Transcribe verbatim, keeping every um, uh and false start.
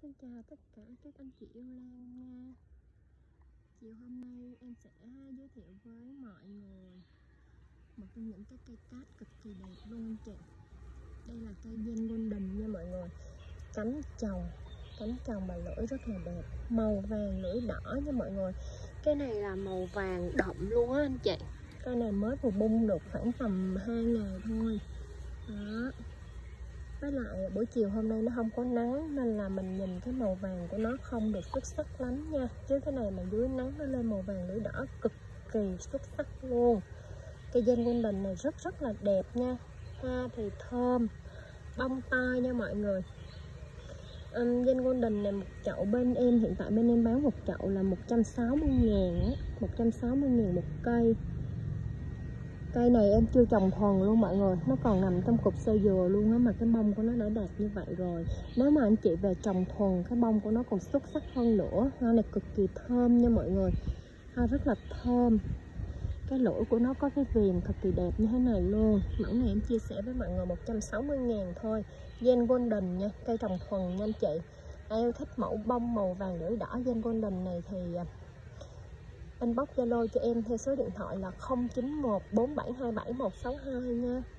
Xin chào tất cả các anh chị yêu lan nha. Chiều hôm nay em sẽ giới thiệu với mọi người một trong những cái cây cát cực kỳ đẹp luôn anh chị. Đây là cây Gen Golden nha mọi người. Cánh trồng, cánh trồng và lưỡi rất là đẹp, màu vàng lưỡi đỏ nha mọi người. Cái này là màu vàng đậm luôn á anh chị. Cây này mới vừa bung được khoảng tầm hai ngày thôi. Đó. Với lại buổi chiều hôm nay nó không có nắng nên là mình nhìn cái màu vàng của nó không được xuất sắc lắm nha. Chứ cái này mà dưới nắng nó lên màu vàng lưỡi đỏ cực kỳ xuất sắc luôn. Cây Gen Golden này rất rất là đẹp nha. Hoa thì thơm, bông to nha mọi người. um, Gen Golden này một chậu bên em hiện tại bên em bán một chậu là một trăm sáu mươi ngàn, một trăm sáu mươi ngàn một cây. Cây này em chưa trồng thuần luôn mọi người, nó còn nằm trong cục sơ dừa luôn á, mà cái bông của nó đã đạt như vậy rồi. Nếu mà anh chị về trồng thuần, cái bông của nó còn xuất sắc hơn nữa. Hoa này cực kỳ thơm nha mọi người, hoa rất là thơm. Cái lưỡi của nó có cái viền cực kỳ đẹp như thế này luôn. Mẫu này em chia sẻ với mọi người một trăm sáu mươi ngàn thôi. Gen Golden nha, cây trồng thuần nha anh chị. Ai yêu thích mẫu bông màu vàng lưỡi đỏ Gen Golden này thì inbox Zalo cho em theo số điện thoại là không chín một bốn bảy hai bảy một sáu hai nha.